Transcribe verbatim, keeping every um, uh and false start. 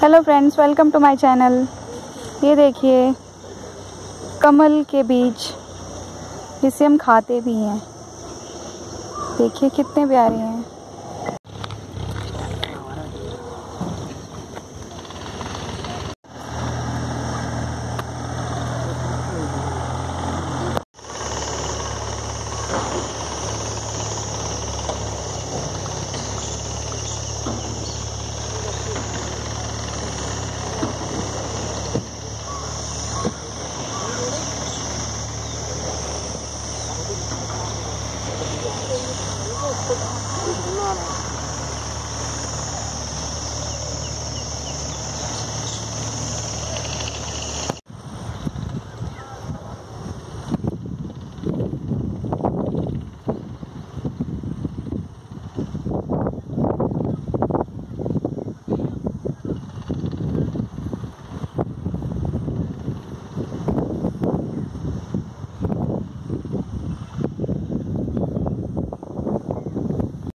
Hello friends, welcome to my channel. ये देखिए कमल के बीज, जिसे हम खाते भी हैं। देखिए कितने प्यारे हैं।